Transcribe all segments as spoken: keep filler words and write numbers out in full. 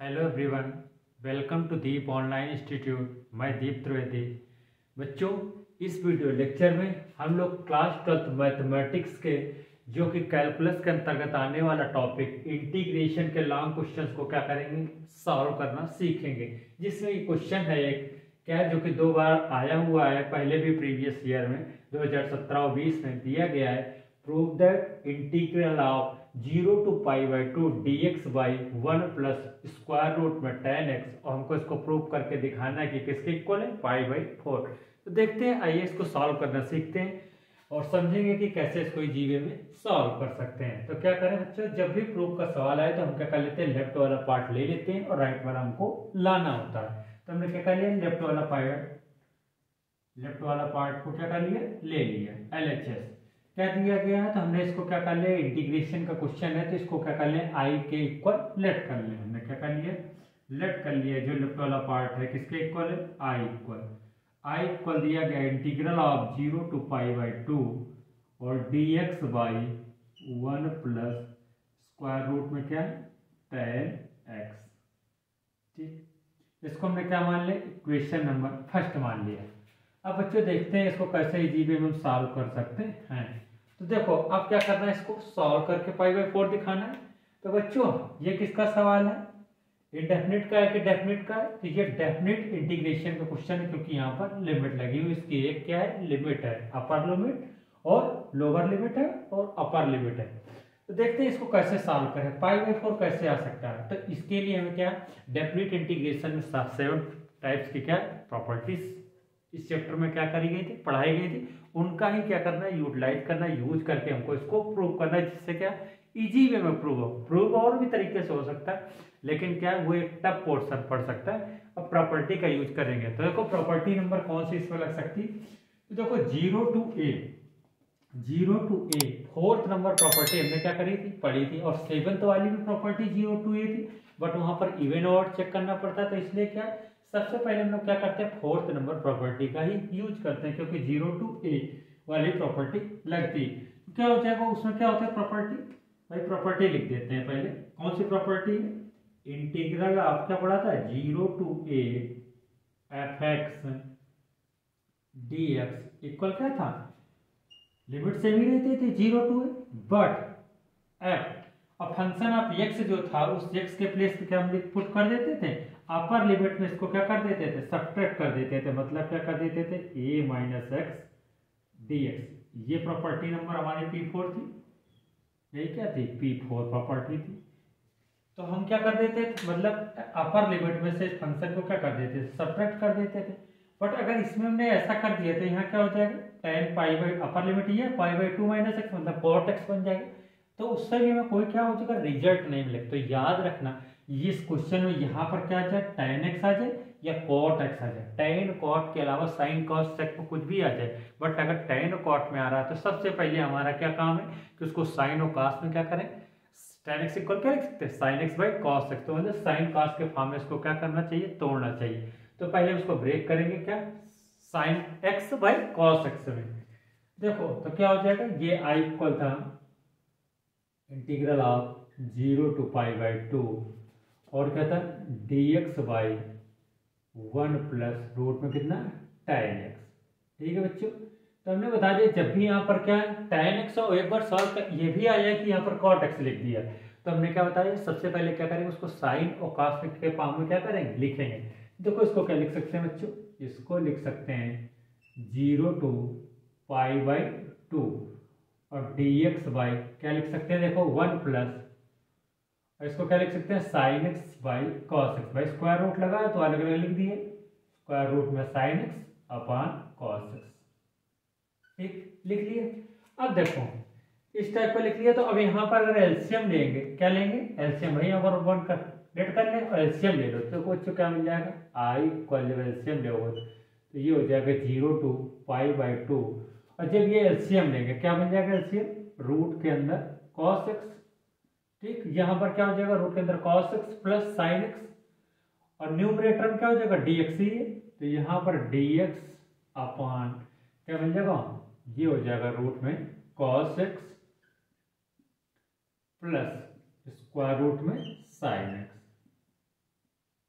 Hello everyone, welcome to Deep online institute. मैं दीप त्रिवेदी। बच्चों, इस वीडियो लेक्चर में हम लोग क्लास ट्वेल्थ मैथमेटिक्स के जो कि कैलकुलस के अंतर्गत आने वाला टॉपिक इंटीग्रेशन के लॉन्ग क्वेश्चंस को क्या करेंगे, सॉल्व करना सीखेंगे। जिसमें क्वेश्चन है एक क्या जो कि दो बार आया हुआ है, पहले भी प्रीवियस ईयर में दो हज़ार सत्रह और बीस में दिया गया है। Prove that integral of zero to pi by two d x by one plus square root में टेन एक्स, और हमको इसको प्रूव करके दिखाना है कि किसके इक्वल है, पाई बाई फोर। तो देखते हैं, आइए इसको सॉल्व करना सीखते हैं और समझेंगे कि कैसे इसको जीवे में सॉल्व कर सकते हैं। तो क्या करें बच्चों, जब भी प्रूफ का सवाल आए तो हम क्या कर लेते हैं, लेफ्ट वाला पार्ट ले लेते हैं और राइट वाला हमको लाना होता है। तो हमने क्या कर लिया, लेफ्ट वाला पार्ट लेफ्ट वाला पार्ट को क्या कर लिया, ले लिया। एल एच एस क्या दिया गया है, तो हमने इसको क्या कर लिया, इंटीग्रेशन का क्वेश्चन है तो इसको क्या कर लिया, आई के इक्वल लेट कर लिया। हमने क्या कर लिया, लेट कर लिया। जो लेफ्ट वाला पार्ट है किसके इक्वल है, आई इक्वल आई इक्वल दिया गया integral of zero to pi by two और d x by one plus square root में क्या है, टेन एक्स। ठीक, इसको हमने क्या मान लिया, इक्वेशन नंबर फर्स्ट मान लिया। अब बच्चों देखते हैं इसको कैसे इजी वे में हम सॉल्व कर सकते हैं। तो देखो अब क्या करना है, इसको सॉल्व करके पाई बाई फोर दिखाना है। तो बच्चों ये किसका सवाल है, इंडेफिनिट का है कि डेफिनिट का है। तो ये डेफिनिट इंटीग्रेशन का क्वेश्चन है, क्योंकि यहाँ पर लिमिट लगी हुई। इसकी एक क्या है, लिमिट है, अपर लिमिट और लोअर लिमिट है और अपर लिमिट है। तो देखते हैं इसको कैसे सॉल्व करें, पाई बाई फोर कैसे आ सकता है। तो इसके लिए हमें क्या, डेफिनिट इंटीग्रेशन में सेवन टाइप्स की क्या प्रॉपर्टीज इस चैप्टर में क्या करी गई थी, पढ़ाई गई थी, उनका ही क्या करना है, यूटिलाइज करना, यूज करके हमको इसको प्रूव करना है। जिससे क्या इजी वे में प्रूव हो। प्रूव और भी तरीके से हो सकता है, लेकिन क्या वो एक टफ पोर्शन पड़ सकता है। अब प्रॉपर्टी का यूज करेंगे तो देखो प्रॉपर्टी नंबर कौन सी इसमें लग सकती है। तो देखो zero to a zero to a fourth number property हमने क्या करी थी, पढ़ी थी। और सेवंथ वाली भी प्रॉपर्टी जीरो टू ए थी, बट वहां पर इवन और चेक करना पड़ता है। तो इसलिए क्या सबसे पहले हम लोग क्या करते हैं, फोर्थ नंबर प्रॉपर्टी का ही यूज करते हैं, क्योंकि जीरो टू ए वाली प्रॉपर्टी लगती है। तो क्या हो जाएगा, उसमें क्या होता है प्रॉपर्टी, भाई प्रॉपर्टी लिख देते हैं पहले। कौन सी प्रॉपर्टी है, इंटीग्रल आप क्या पढ़ा था, zero to a f x d x equal क्या था, लिमिट से भी रहते थे zero to a, but f अब फंक्शन ऑफ एक्स जो था उस एक्स के प्लेस पे क्या हम पुट कर देते थे, अपर लिमिट में इसको क्या कर देते थे, सब्ट्रैक्ट कर देते थे। मतलब क्या कर देते थे, a minus x d x. ये प्रॉपर्टी नंबर हमारी पी फोर थी, यही क्या थी, पी फोर प्रॉपर्टी थी। तो हम क्या कर देते थे, मतलब अपर लिमिट में से फंक्शन को क्या कर देते थे, सब्ट्रैक्ट कर देते थे। बट अगर इसमें हमने ऐसा कर दिया तो यहाँ क्या हो जाएगा, ten pi by upper limit ये pi by two minus x, मतलब कॉट एक्स बन जाएगा। तो उससे भी हमें कोई क्या हो जाएगा, रिजल्ट नहीं मिलेगा। तो याद रखना इस क्वेश्चन में यहाँ पर क्या आ जाए, टेन एक्स आ जाए या कॉट एक्स आ जाए। टेन कॉट के अलावा साइन कॉस सेक में कुछ भी आ जाए, बट अगर टेन कॉट में आ रहा है तो सबसे पहले हमारा क्या काम है कि उसको साइन और कॉस में क्या करें, टेन एक्स इक्वल क्या लिख सकते हैं, sine x by cos x. तो मतलब साइन कॉस के फॉर्म में इसको क्या करना चाहिए, तोड़ना चाहिए। तो पहले उसको ब्रेक करेंगे क्या, sine x by cos x में। देखो तो क्या हो जाएगा, ये आई इक्वल था integral of zero to pi by two और क्या था, d x by one plus root में कितना, टेन एक्स। ठीक है बच्चों, तो हमने बता दिया जब भी यहाँ पर क्या है टेन एक्स हो, एक बार सॉल्व कर ये भी आया कि यहाँ पर कॉट एक्स लिख दिया। तो हमने क्या बताया, सबसे पहले क्या करेंगे, उसको साइन और कॉस के फॉर्म में क्या करेंगे, लिखेंगे। देखो इसको क्या लिख सकते हैं बच्चों, इसको लिख सकते हैं zero to pi by two और डी एक्स बाई क्या लिख सकते हैं, देखो वन प्लस, और इसको क्या लिख सकते हैं, sine x by cos x. By square root लगा है तो अलग अलग लिख दिए, स्क्वायर रूट में sine x upon cos x. ठीक, लिख लिए। अब देखो इस टाइप का लिख लिया। तो अब यहाँ पर अगर एलसीएम लेंगे, क्या लेंगे, एलसीएम भाई अगर वन कर लेट कर ले और एलसीएम ले लो तो कुछ क्या मिल जाएगा, आई इक्वल जब एलसीएम लोगे तो ये हो जाएगा zero to pi by two, और जब ये एलसीएम लेंगे क्या बन जाएगा, एलसीएम रूट के अंदर कॉस एक्स। ठीक, यहाँ पर क्या हो जाएगा, रूट के अंदर cos x plus sine x, और न्यूमरेटर में क्या हो जाएगा, डी एक्स ही है। तो यहाँ पर डी एक्स अपॉन क्या बन जाएगा, ये हो जाएगा रूट में cos x plus square root में साइन एक्स।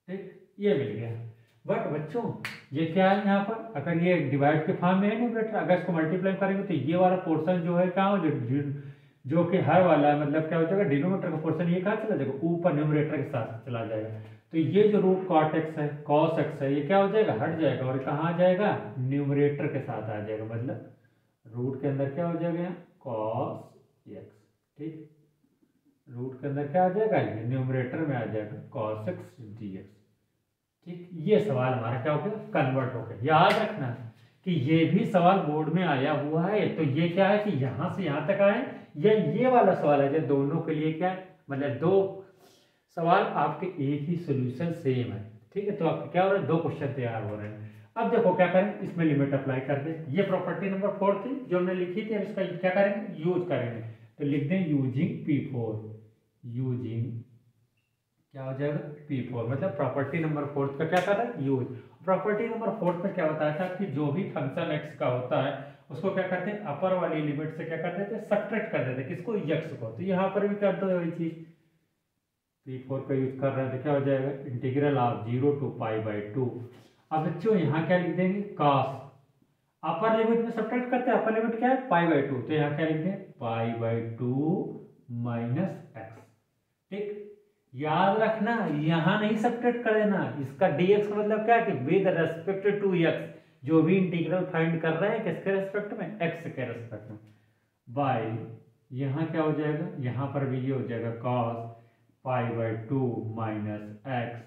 ठीक, ये मिल गया। बट बच्चों ये क्या है यहाँ पर, अगर ये डिवाइड के फॉर्म में है न्यूमरेटर, अगर इसको मल्टीप्लाई करेंगे तो ये वाला पोर्शन जो है क्या हो, जो जो कि हर वाला है, मतलब क्या हो जाएगा, डिनोमिनेटर का पोर्शन ये कहाँ चला जाएगा, ऊपर न्यूमरेटर के साथ चला जाएगा। तो ये जो रूट कॉट एक्स है, कॉस एक्स है, ये क्या हो जाएगा, हट जाएगा और कहाँ आ जाएगा, न्यूमरेटर के साथ आ जाएगा। मतलब रूट के अंदर क्या हो जाएगा, कॉस एक्स। ठीक, रूट के अंदर क्या आ जाएगा, ये न्यूमरेटर में आ जाएगा कॉस एक्स डी एक्स। ठीक, ये सवाल हमारा क्या हो गया, कन्वर्ट हो गया। याद रखना कि ये भी सवाल बोर्ड में आया हुआ है, तो ये क्या है कि यहां से यहां तक आए, या ये वाला सवाल है, जो दोनों के लिए क्या है, मतलब दो सवाल आपके एक ही सोल्यूशन सेम है। ठीक है, तो आपके क्या हो रहा है, दो क्वेश्चन तैयार हो रहे हैं। अब देखो क्या करें, इसमें लिमिट अप्लाई कर दे। ये प्रॉपर्टी नंबर फोर थी जो हमने लिखी थी, इसका क्या करेंगे, यूज करेंगे। तो लिख दें यूजिंग पी फोर, यूजिंग क्या हो जाएगा, पी फोर, मतलब प्रॉपर्टी नंबर फोर्थ का क्या कर रहा है, यूज। प्रॉपर्टी नंबर फोर्थ में क्या बताया था कि जो भी फंक्शन एक्स का होता है उसको क्या करते हैं, अपर वाली लिमिट से क्या कर देते हैं, सब्ट्रैक्ट कर देते हैं, किसको, एक्स को। तो यहाँ पर भी कर दो वही चीज, पी फोर का यूज कर रहे हैं, तो क्या हो जाएगा, integral of zero to pi by two. अब बच्चों यहाँ क्या लिख देंगे, कॉस, अपर लिमिट में सब्ट्रैक्ट करते हैं, अपर लिमिट क्या है, पाई बाई टू, तो यहाँ क्या लिख दें, pi by two minus x. ठीक, याद रखना यहां नहीं सब्ट्रैक्ट कर देना, इसका dx का मतलब क्या है कि विद रेस्पेक्ट टू x, जो भी इंटीग्रल फाइंड कर रहे हैं किसके रेस्पेक्ट में, x के रेस्पेक्ट में, बाय यहां क्या हो जाएगा, यहां पर भी ये हो जाएगा cos pi by two minus x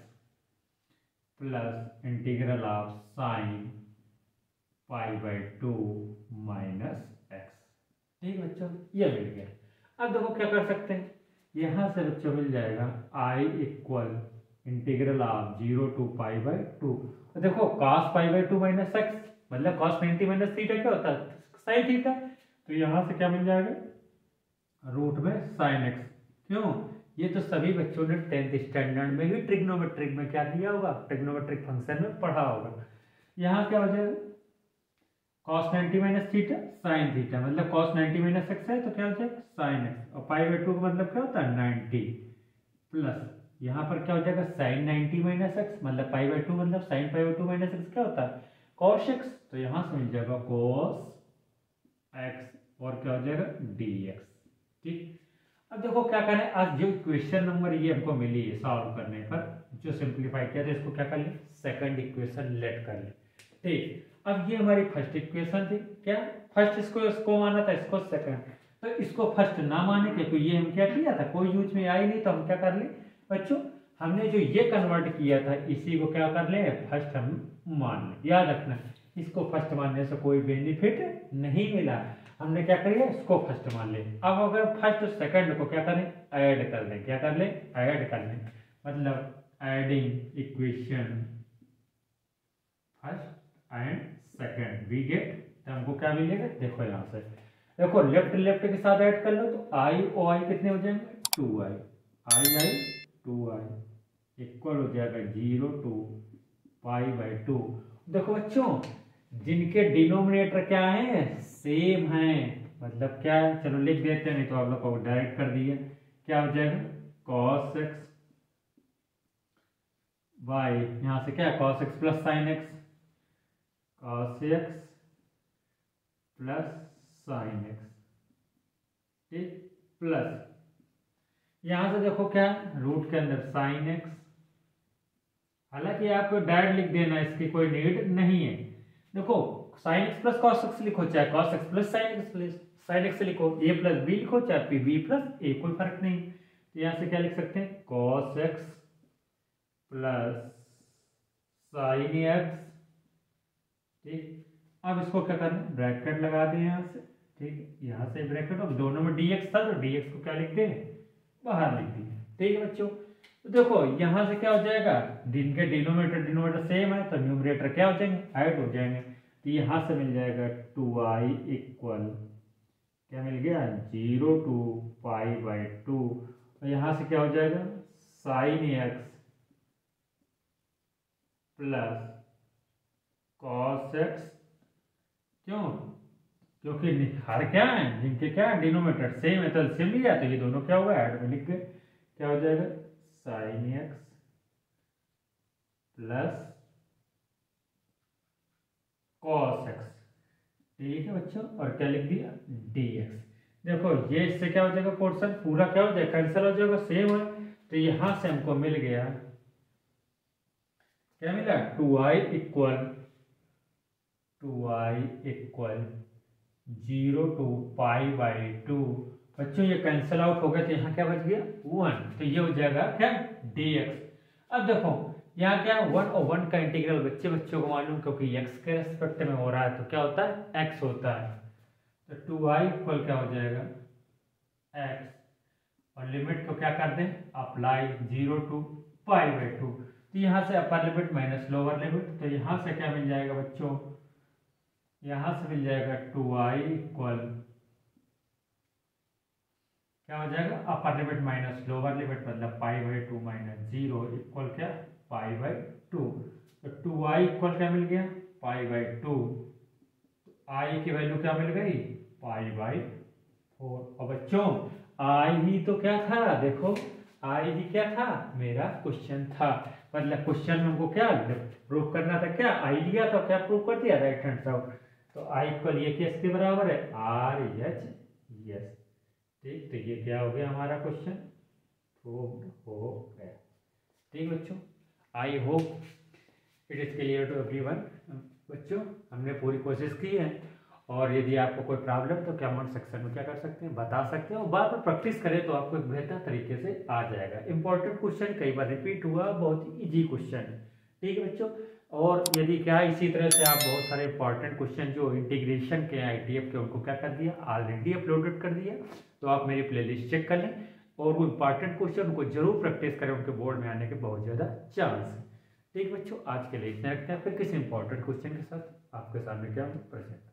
plus integral of sine pi by two minus x. ठीक बच्चों, ये मिल गया। अब देखो क्या कर सकते हैं, यहां से बच्चों मिल जाएगा i equal integral of zero to pi by two. देखो cos pi by two minus x मतलब cos नाइन्टी माइनस थीटा क्या होता है, साइन थीटा। तो यहां से क्या मिल जाएगा, रूट में साइन एक्स। क्यों, ये तो सभी बच्चों ने टेंथ स्टैंडर्ड में भी ट्रिग्नोमेट्रिक में क्या किया होगा, ट्रिग्नोमेट्रिक फंक्शन में पढ़ा होगा। यहाँ क्या हो जाएगा, cos ninety minus theta sine theta, मतलब cos नाइन्टी माइनस एक्स है तो क्या हो जाएगा साइन एक्स, और पाई बाई टू का मतलब क्या होता है नाइन्टी, प्लस यहाँ पर क्या हो जाएगा साइन नाइन्टी माइनस एक्स, मतलब पाई बाई टू मतलब sine pi by two minus x क्या होता है cos एक्स, तो यहाँ से मिल जाएगा cos एक्स और क्या हो जाएगा डी एक्स। ठीक, अब देखो क्या करें, आज जो क्वेश्चन नंबर ये हमको मिली है सॉल्व करने पर, जो सिंप्लीफाई किया था इसको क्या कर ले, सेकंड इक्वेशन लेट कर ले। ठीक, अब ये हमारी फर्स्ट इक्वेशन थी, क्या फर्स्ट इसको इसको माना था, इसको सेकंड, तो इसको फर्स्ट ना माने क्योंकि ये हम क्या किया था, कोई यूज में आई नहीं, तो हम क्या कर ले बच्चों, हमने जो ये कन्वर्ट किया था इसी को क्या कर ले, फर्स्ट हम मान ले। याद रखना इसको फर्स्ट मानने से कोई बेनिफिट नहीं मिला, हमने क्या करिए इसको फर्स्ट मान ले। अब अगर फर्स्ट सेकंड को क्या करें, ऐड कर लें, क्या कर ले, ऐड कर लें, मतलब adding equation first and second we get, तो हमको क्या मिलेगा, देखो यहाँ से देखो लेफ्ट लेफ्ट के साथ ऐड कर लो तो आई ओ आई कितने हो जाएंगे, two I, I I two I equal हो जाएगा zero to pi by two. देखो बच्चों जिनके डिनोमिनेटर क्या है, सेम है, मतलब क्या है, चलो लिख देते हैं, नहीं तो आप लोग को डायरेक्ट कर दिए, क्या हो जाएगा cos x बाई यहां से क्या है cos x plus sine x, cos x plus sine x. ठीक, प्लस यहां से देखो क्या रूट के अंदर साइन एक्स, हालांकि आपको डायरेक्ट लिख देना, इसकी कोई नीड नहीं है। देखो sine x plus cos x लिखो, चाहे cos x plus sine x plus sine x लिखो, ए प्लस बी लिखो, चाहे बी प्लस ए, कोई फर्क नहीं। तो यहां से क्या लिख सकते हैं cos x plus sine x. ठीक, अब इसको क्या करना है, ब्रैकेट लगा दें यहाँ से। ठीक, यहाँ से ब्रैकेट, अब दोनों में dx था तो dx को क्या लिख दें, बाहर लिख दिए। ठीक है बच्चों, तो देखो यहां से क्या हो जाएगा, दिन के डिनोमिनेटर डिनोमिनेटर सेम है तो न्यूमरेटर क्या हो जाएंगे, ऐड हो जाएंगे। तो यहां से मिल जाएगा टू आई इक्वल क्या मिल गया, zero to pi by two, तो यहां से क्या हो जाएगा sine x plus cos x. क्यों, क्योंकि हर क्या है, जिनके क्या है डिनोमिनेटर सेम है तो सेम लिया, तो ये दोनों क्या होगा ऐड में लिख के क्या हो जाएगा sine x plus cos x. ठीक है बच्चों, और क्या लिख दिया डी एक्स। देखो ये इससे क्या हो जाएगा, पोर्शन पूरा क्या हो जाएगा, कैंसिल हो जाएगा, सेम है। तो यहां से हमको मिल गया, क्या मिला, two I equal two I equal zero to pi by two. बच्चों ये कैंसिल आउट हो गया तो यहाँ क्या बच गया वन, तो ये हो जाएगा क्या डी एक्स। अब देखो यहाँ क्या वन और वन का इंटीग्रल बच्चे बच्चों को मालूम, क्योंकि एक्स के रेस्पेक्ट में हो रहा है तो क्या होता है एक्स होता है। तो टू आई इक्वल क्या हो जाएगा एक्स, और लिमिट को क्या कर दें apply zero to pi by two. तो यहाँ से upper limit minus lower limit, तो यहाँ से क्या मिल जाएगा बच्चों, यहाँ से मिल जाएगा टू आई इक्वल क्या हो जाएगा upper limit minus lower limit, मतलब pi by two minus zero equal क्या पाई बाई टू। तो टू आई इक्वल क्या मिल गया पाई बाई टू, आई की वैल्यू क्या मिल गई पाई बाई फोर। और बच्चों आई ही तो क्या था, देखो आई ही क्या था मेरा क्वेश्चन था, मतलब क्वेश्चन में हमको क्या प्रूव करना था, क्या आई लिया था क्या प्रूव कर दिया राइट हैंड साइड। तो आई इक्वल ये किसके बराबर है आर एच एस। ठीक, तो ये क्या हो गया हमारा क्वेश्चन प्रूव्ड हो गया। ठीक बच्चों, I hope it is clear to everyone. बच्चों हमने पूरी कोशिश की है, और यदि आपको कोई प्रॉब्लम तो कमेंट सेक्शन में क्या कर सकते हैं बता सकते हैं, और बार बार प्रैक्टिस करें तो आपको एक बेहतर तरीके से आ जाएगा। इंपॉर्टेंट क्वेश्चन कई बार रिपीट हुआ, बहुत ही ईजी क्वेश्चन है। ठीक है बच्चों, और यदि क्या इसी तरह से आप बहुत सारे इंपॉर्टेंट क्वेश्चन जो इंटीग्रेशन के आई टी एफ के उनको क्या कर दिया ऑलरेडी अपलोडेड कर दिया, तो आप मेरी प्लेलिस्ट चेक कर लें, और वो इंपॉर्टेंट क्वेश्चन उनको जरूर प्रैक्टिस करें, उनके बोर्ड में आने के बहुत ज़्यादा चांस है। ठीक बच्चों, आज के लिए इतना रखते हैं, फिर किसी इंपॉर्टेंट क्वेश्चन के साथ आपके सामने क्या प्रेजेंट।